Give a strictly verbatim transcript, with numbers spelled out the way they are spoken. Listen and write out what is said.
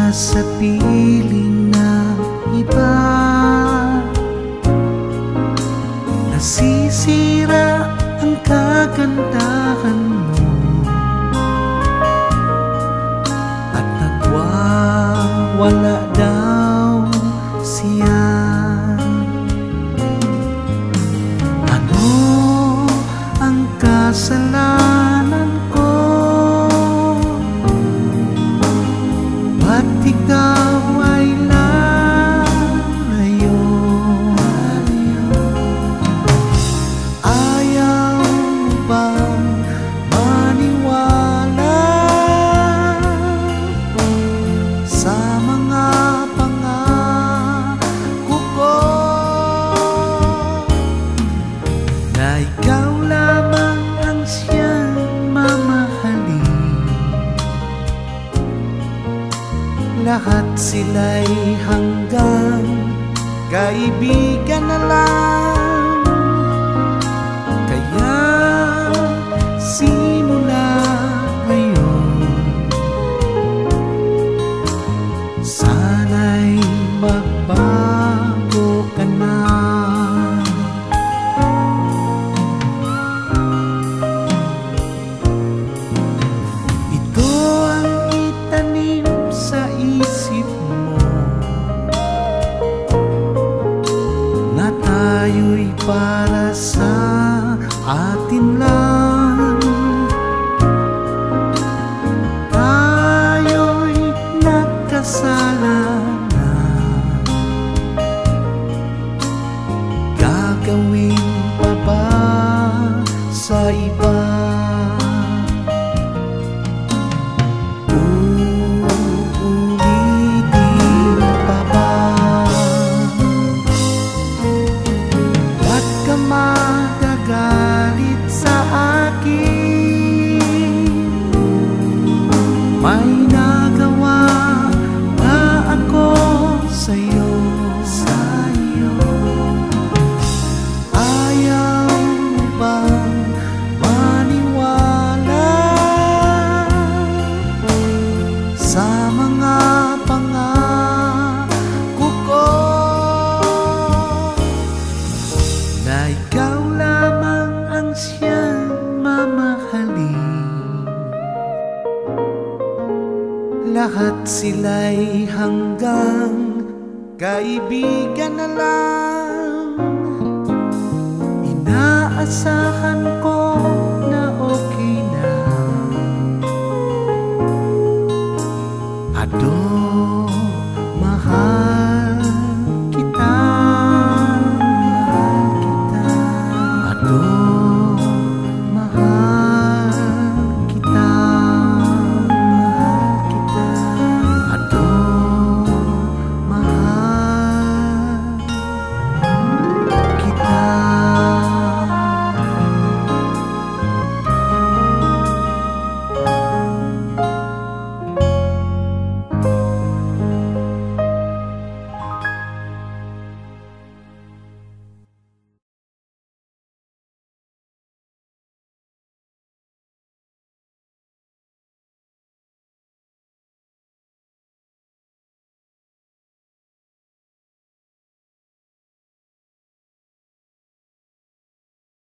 sa piling ng iba. Nasisira ang kagandahan mo at nagwawala daw siya. Ano ang kasalanan ko? Ba't ikaw ay lalayo? Ayaw bang maniwala sa mga pangako ko na ikaw lamang ang siyang mamahalin? Lahat sila'y hanggang kaibigan na lang. Kaya simula ngayon, sana'y magbago ka na. Ito ang itanim sa isip mo na tayo'y para sa atin lang. Tayo'y nagkasala na. Gagawin pa ba sa iba? Uulitin pa ba? Ba't ka magagalit sa akin? May nagawa na ako sa'yo. Sa'yo. Ayaw mo bang maniwala sa mga pangako ko na ikaw lamang ang siyang mamahalin? Lahat sila'y hanggang kaibigan na lang. Inaasahan ko na okay na. Adon